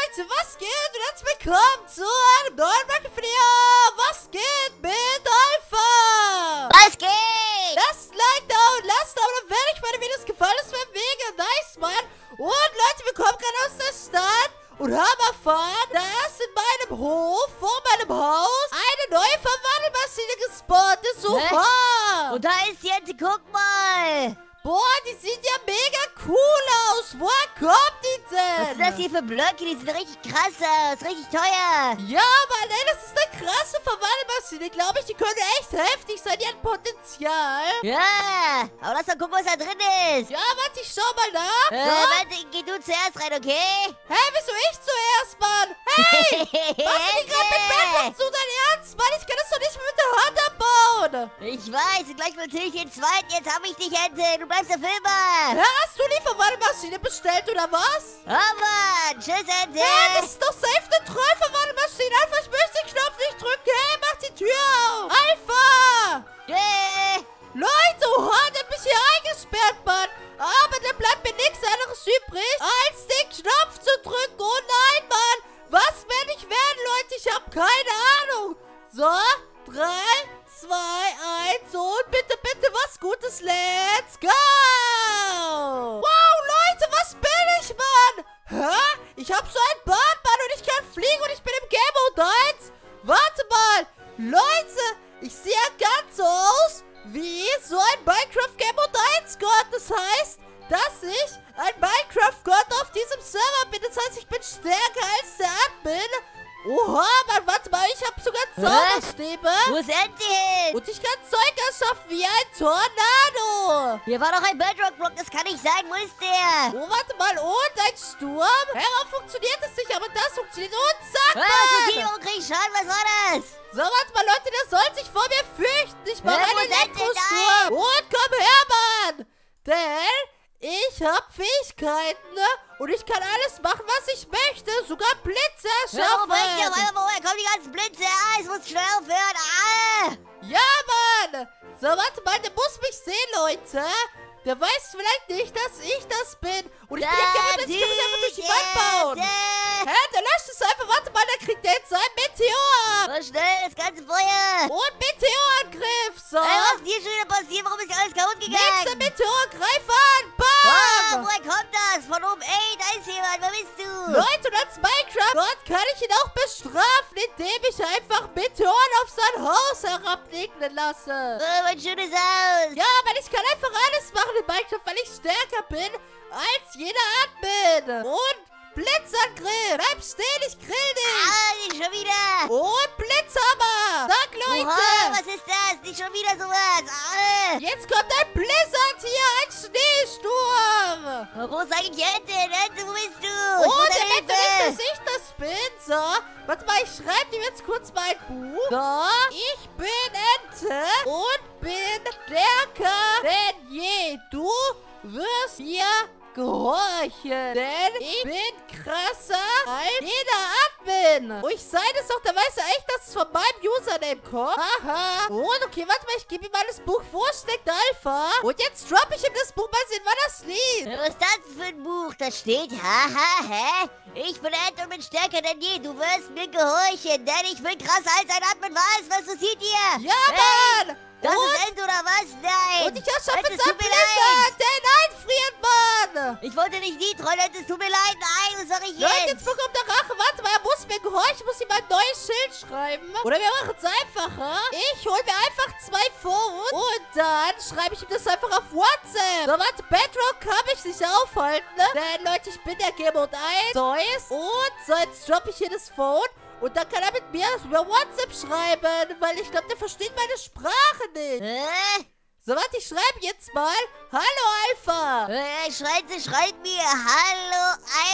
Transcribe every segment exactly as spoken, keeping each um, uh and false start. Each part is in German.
Leute, was geht? Und herzlich willkommen zu einem neuen Minecraft-Video. Was geht mit Alpha? Was geht? Lasst ein Like da und lasst da, und wenn euch meine Videos gefallen, das wäre mega nice, Mann. Und Leute, wir kommen gerade aus der Stadt und haben erfahren, dass in meinem Hof, vor meinem Haus, eine neue Verwandelmaschine gespawnt ist. Super! Und da ist die Ente, guck mal. Boah, die sieht ja mega cool aus. Woher kommt die denn? Was sind das hier für Blöcke? Die sind richtig krass aus, richtig teuer. Ja, Mann, ey, das ist eine krasse Verwandelmaschine. Glaube ich, die können echt heftig sein. Die hat Potenzial. Ja, aber lass mal gucken, was da drin ist. Ja, warte, ich schau mal nach. Äh, So. warte, geh du zuerst rein, okay? Hä, wieso ich zuerst, Mann? Hey, machst du die gerade mit Bedrock zu, dein Ernst? Mann, ich kann das doch nicht mehr mit der Hand abbauen. Ich weiß, und gleich natürlich den zweiten. Jetzt hab ich dich, Ente. Du bleibst der Filmer. Hä, hast du die Verwandelmaschine bestellt, oder was? Aber, tschüss, Ente. Hä, das ist doch safe eine Trollverwandelmaschine. Alpha, ich möchte den Knopf nicht drücken. Hey, mach die Tür auf. Alpha! Äh, Leute, oha, der hat mich hier eingesperrt, Mann. Aber da bleibt mir nichts anderes übrig, als den Knopf zu drücken. Oh nein, Mann. Was werde ich werden, Leute? Ich habe keine Ahnung. So, drei, zwei, eins und bitte, bitte was Gutes. Let's go. Wow, Leute, was bin ich, Mann? Hä? Ich habe so ein Bart, Mann, und ich kann fliegen und ich bin im Game Mode eins. Warte mal. Leute, ich sehe ja ganz so aus wie so ein Minecraft Game Mode eins Gott. Das heißt, dass ich ein Minecraft Gott auf diesem Server bin. Das heißt, ich bin stärker als der Admin. Oha, Mann, warte mal, ich habe sogar Zauberstäbe. wo ist Ente hin? Und ich kann Zeug erschaffen wie ein Tornado. Hier war doch ein Bedrock-Block, das kann nicht sein. Wo ist der? Oh, warte mal, und ein Sturm? Hä, warum funktioniert das nicht? Aber das funktioniert. Und zack, Was? Okay, Mann. warum krieg ich Schaden? Was war das? So, warte mal, Leute, der soll sich vor mir fürchten. Ich mache Hä, wo einen seid ihr Elektrosturm. Und komm her, Mann. Denn ich habe Fähigkeiten, ne? Und ich kann alles machen, was ich möchte. Sogar Blitze Ja, wo bringt ihr auf erschaffen. einmal, woher kommen die ganzen Blitze? Ah, es muss schnell aufhören. Ah! Ja, Mann. So, warte mal, der muss mich sehen, Leute. Der weiß vielleicht nicht, dass ich das bin. Und ich bin ja gewohnt, ich kann mich einfach durch die Wand bauen. Hä, der löscht es einfach. Warte mal, der kriegt jetzt einen Meteor ab. So schnell, das ganze Feuer. Und Meteorangriff. So. Ey, was ist hier schon wieder passiert? Warum ist hier alles kaputt Nächster gegangen? Meteor, greif an. Oh, Bam. woher kommt das? Von oben. Ey, da ist jemand. Wer bist du? Leute, und als Minecraft-Gott kann ich ihn auch bestrafen, indem ich einfach Meteoren auf sein Haus herabregnen lasse. Oh, mein schönes Haus. Ja, aber ich kann einfach alles machen in Minecraft, weil ich stärker bin als jeder Admin. Und Blitzangriff. Bleib stehen, ich grill dich. Ah, nicht schon wieder. Und Blitzhammer. Sag, Leute. Oha, was ist das? Nicht schon wieder sowas. Ah. Jetzt kommt ein Blizzard hier, ein Schneesturm. Oh, wo ist eigentlich Ente? Ente, wo bist du? Oh, Ich brauch der deine denkt doch nicht, Hilfe. dass ich das bin. So, warte mal, ich schreibe dir jetzt kurz mein Buch. So, ich bin Ente und bin stärker denn je. Du wirst mir gehorchen, denn ich bin krasser als jeder Admin. Und ich sei das doch, da weiß er echt, dass es von meinem Username kommt. Haha. Und okay, warte mal, ich gebe ihm mal das Buch. Wo steckt Alpha? Und jetzt droppe ich ihm das Buch. Mal sehen, wann das liegt. Was ist das für ein Buch? Da steht, haha, hä? Ich bin Ente und bin stärker denn je. Du wirst mir gehorchen, denn ich bin krasser als ein Admin. Was? Was passiert hier? Ja, Hey, Mann. das und, ist Ente oder was? Nein. und ich erschaffe Ente, jetzt es ein tut mir Blizzard, leid. der einfriert, Mann. Ich wollte nicht die Trolle, es tut mir leid. Nein, was mache ich Leute, jetzt? jetzt bekommt er Rache. Warte mal, er muss mir gehorchen. Ich muss ihm ein neues Schild schreiben. Oder wir machen es einfacher. Ich hole mir einfach zwei Phones und dann schreibe ich ihm das einfach auf WhatsApp. So, warte, Bedrock kann mich nicht aufhalten, ne? Denn, Leute, ich bin der Game Mode eins. Zeus. Und so, jetzt droppe ich hier das Phone. Und dann kann er mit mir über WhatsApp schreiben, weil ich glaube, der versteht meine Sprache nicht. Hä? So, warte, ich schreibe jetzt mal. Hallo, Alpha. Äh, schreit sie, schreit mir. Hallo,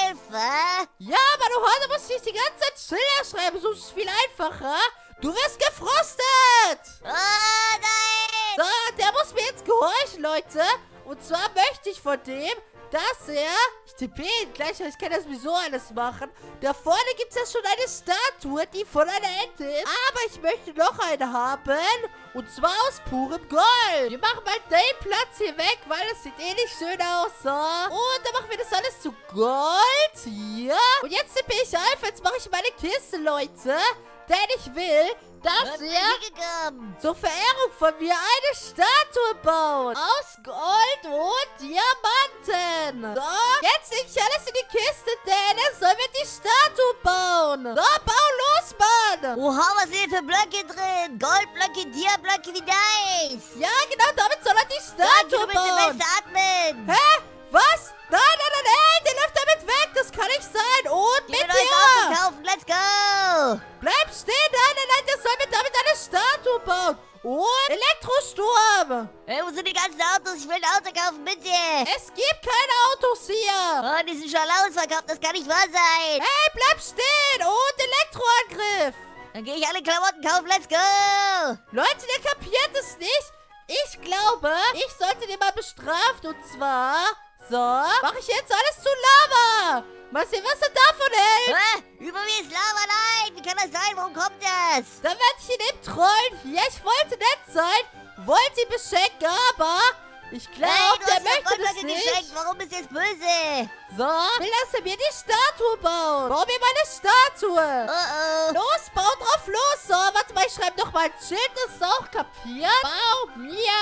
Alpha. Ja, aber du heute musst nicht die ganze Zeit Schilder schreiben, so ist es viel einfacher. Du wirst gefrostet. Oh, nein. So, der muss mir jetzt gehorchen, Leute. Und zwar möchte ich von dem, das hier. Ich tippe ihn gleich, ich kann das sowieso alles machen. Da vorne gibt es ja schon eine Statue, die von einer Ente ist. Aber ich möchte noch eine haben. Und zwar aus purem Gold. Wir machen mal den Platz hier weg, weil das sieht eh nicht schön aus. So. Und dann machen wir das alles zu Gold. Hier. Und jetzt tippe ich auf. Jetzt mache ich meine Kiste, Leute. Denn ich will, dass ihr zur Verehrung von mir eine Statue baut. Aus Gold und Diamanten. So, jetzt lege ich alles in die Kiste, denn er soll mir die Statue bauen. So, bau los, Mann. Oha, was sind hier für Blöcke drin? Goldblöcke, Diablöcke, wie nice. Ja, genau, damit soll er die Statue Danke, du bist bauen. der beste Admin. Hä? Was? Nein, nein, nein, nein, der läuft damit weg. Das kann nicht sein. Und Geh mit mir neues Auto dir. kaufen, let's go. Bleib stehen. Nein, nein, nein, der soll mir damit eine Statue bauen. Und Elektrosturm. Hey, wo sind die ganzen Autos? Ich will ein Auto kaufen, bitte. Es gibt keine Autos hier. Oh, die sind schon ausverkauft, das kann nicht wahr sein. Hey, bleib stehen. Und Elektroangriff. Dann gehe ich alle Klamotten kaufen, let's go. Leute, der kapiert es nicht. Ich glaube, ich sollte den mal bestrafen. Und zwar, so, mache ich jetzt alles zu Lava. Mal sehen, was er davon hält. Hä? Über mir ist Lava, nein. Wie kann das sein? Warum kommt das? Dann werde ich ihn eben trollen. Hier, ich wollte nett sein. Wollte ihn beschenken, aber ich glaube, Hey, du der hast mir möchte das Goldblöcke nicht. geschenkt. Warum bist du jetzt böse? So, will, dass er mir die Statue baut. Bau mir meine Statue. Oh, oh. Los, bau drauf los. So, warte mal, ich schreibe noch mal ein Schild, das ist auch kapiert. Bau mir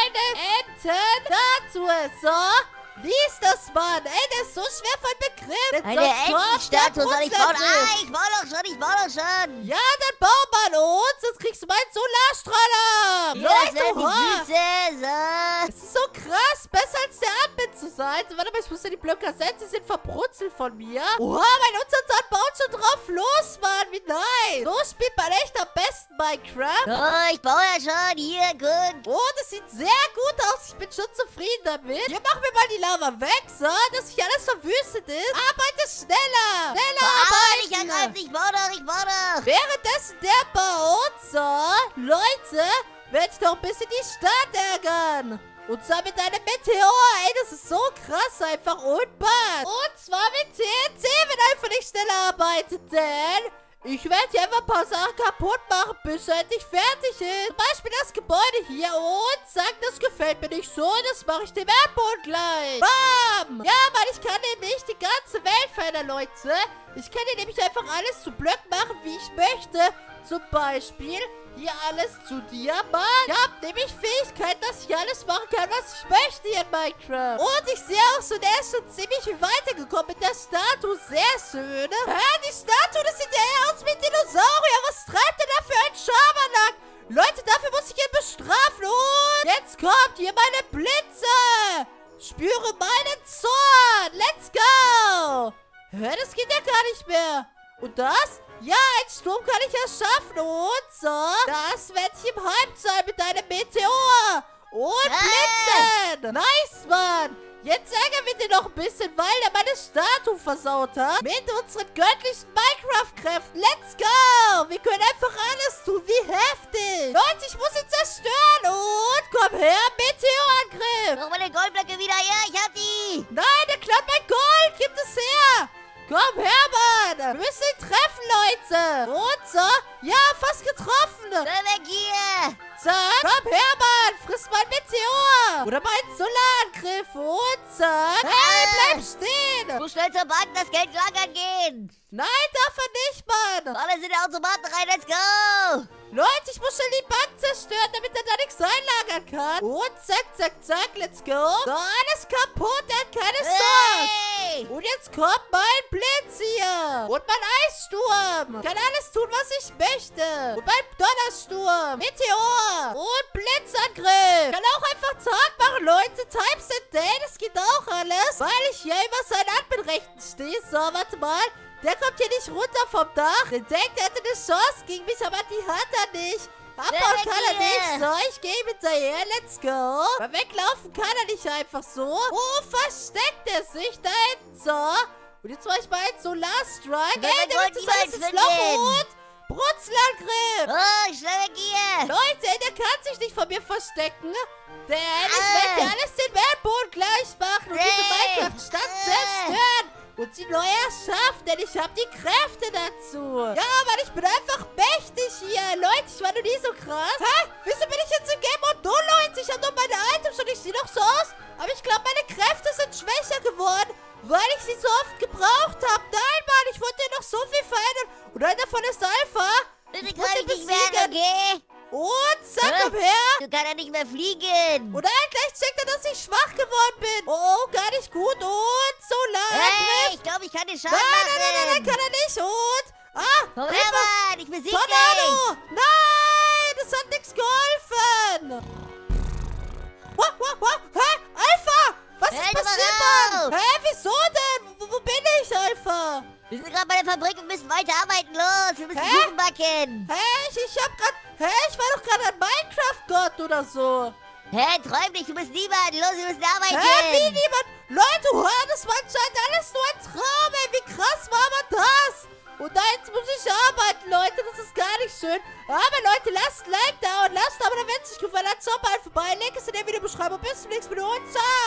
eine Entenstatue. So, lies das, Mann. Ey, der ist so schwer von Begriff. Denn Eine sonst kommt Entenstatue der soll ich bauen? Brustangriff. Ah, ich baue doch schon, ich baue doch schon. Ja, dann bau mal und sonst kriegst du meinen Solarstrahl ab. Ja, das Leute, sind oha. die Süße, so. Es ist so krass, besser als der Admin zu sein. So, warte mal, ich muss ja die Blöcke ersetzen. Sie sind verbrutzelt von mir. Oha, mein Untertan baut schon drauf los, Mann. Wie nice. So spielt man echt am besten Minecraft. Oh, ich baue ja schon. Hier, gut. Oh, das sieht sehr gut aus. Ich bin schon zufrieden damit. Hier machen wir mal die Lava weg, so, dass nicht alles verwüstet ist. Arbeite schneller. Schneller Ah, ich arbeiten. angreife, ich baue doch, ich baue doch. Währenddessen der baut, so, Leute, werde ich doch ein bisschen die Stadt ärgern. Und zwar mit einem Meteor, ey, das ist so krass, einfach unpassend. Und zwar mit T N T, wenn einfach nicht schneller arbeitet, denn ich werde hier einfach ein paar Sachen kaputt machen, bis er endlich fertig ist. Zum Beispiel das Gebäude hier und zack, das gefällt mir nicht so, das mache ich dem Erdboden gleich. Bam! Ja, Mann, ich kann eben nicht die ganze Welt verändern, Leute. Ich kann hier nämlich einfach alles zu Blöcken machen, wie ich möchte. Zum Beispiel hier alles zu Diamant. Ich habe nämlich Fähigkeiten, dass ich alles machen kann, was ich möchte hier in Minecraft. Und ich sehe auch so, der ist schon ziemlich viel weitergekommen mit der Statue. Sehr schön. Hä, die Statue, das sieht ja eher aus wie ein Dinosaurier. Was treibt denn da für ein Schabernack? Leute, dafür muss ich ihn bestrafen. Und jetzt kommt hier meine Blitze. Spüre meinen Zorn. Let's go. Hä, das geht ja gar nicht mehr. Und das? Ja, einen Sturm kann ich erschaffen. Und so, das werde ich im Halbzeit mit einem Meteor. Und Blitzen. Nice, Mann. Jetzt ärgern wir den noch ein bisschen, weil er meine Statue versaut hat. Mit unseren göttlichen Minecraft-Kräften. Let's go. Wir können einfach alles tun. Wie heftig. Leute, ich muss ihn zerstören. Und komm her, Meteorangriff. Mach meine Goldblöcke wieder her, ich hab die. Nein, der klaut mein Gold. Gib es her. Komm her, Mann. Wir müssen ihn treffen, Leute. Und so. Ja, fast getroffen. Geh weg hier. Zack. Komm her, Mann. Friss mein Meteor. Oder meinen Solarangriff. Und zack. Hey, bleib stehen. Du schnell zur Bank, das Geld lagern gehen. Nein, darf er nicht, Mann. Alles in den Automaten rein, let's go. Leute, ich muss schon die Bank zerstören, damit er da nichts einlagern kann. Und zack, zack, zack, let's go. So, alles kaputt, er hat keine Chance. Hey. Und jetzt kommt mein Blitz hier. Und mein Eissturm. Kann alles tun, was ich möchte. Und mein Donnersturm. Meteor. Und Blitzangriff. Kann auch einfach Tag machen, Leute. Times a Day, das geht auch alles. Weil ich hier über seinen Adminrechten stehe. So, warte mal. Der kommt hier nicht runter vom Dach. Der denkt, er hätte eine Chance gegen mich, aber die hat er nicht. Abhauen kann er nicht. So, ich gehe hinterher. Let's go. Aber weglaufen kann er nicht einfach so. Oh, versteckt er sich da hinten. So. Und jetzt mache ich mal einen Solar-Strike. Ey, Ey, der macht das alles ins Loch. Und Brutzelangriff. Oh, schnell weg hier. Leute, der kann sich nicht von mir verstecken. Denn ich Ah. werde dir alles den Weltboden gleich machen und diese Hey. Minecraft-Stadt Ah. zerstören. Und sie neu erschaffen, denn ich habe die Kräfte dazu. Ja, Mann, ich bin einfach mächtig hier. Leute, ich war noch nie so krass. Hä? Wieso bin ich jetzt im Game Mode null, Leute? Ich habe nur meine Items und ich sehe doch so aus. Aber ich glaube, meine Kräfte sind schwächer geworden, weil ich sie so oft gebraucht habe. Nein, Mann, ich wollte dir noch so viel verändern. Und einer davon ist Alpha. Bitte Ich muss kann ihn ich nicht mehr, besiegen. okay? Und zack, Hä? komm her. Du kannst ja nicht mehr fliegen. Und dann gleich checkt er, dass ich schwach geworden bin. Oh, gar nicht gut. Und Solarangriff. Hey, ich glaube, ich kann dir Schaden Nein, nein, nein, nein, nein, machen. kann er nicht. Und, ah, Komm her, Hilfe. Mann, ich besieg dich. Tornado. Nein, das hat nichts geholfen. Wow, wow, wow. Hä, Alpha, was Hey, ist du passiert, mal Mann? auf. Hä, wieso denn? Wo, wo bin ich, Alpha? Wir sind gerade bei der Fabrik und müssen weiter arbeiten. Los, wir müssen Hä? Kuchen backen. Hä, ich, ich hab grad, hä, ich war doch gerade ein Minecraft-Gott oder so. Hä, träum nicht, du bist niemand. Los, wir müssen arbeiten. Hä, wie niemand? Leute, hör, das war anscheinend alles nur ein Traum, ey. Wie krass war aber das? Und da jetzt muss ich arbeiten, Leute. Das ist gar nicht schön. Aber Leute, lasst ein Like da und lasst aber, wenn es euch gefallen hat, so bald vorbei. Link ist in der Videobeschreibung. Bis zum nächsten Video und ciao.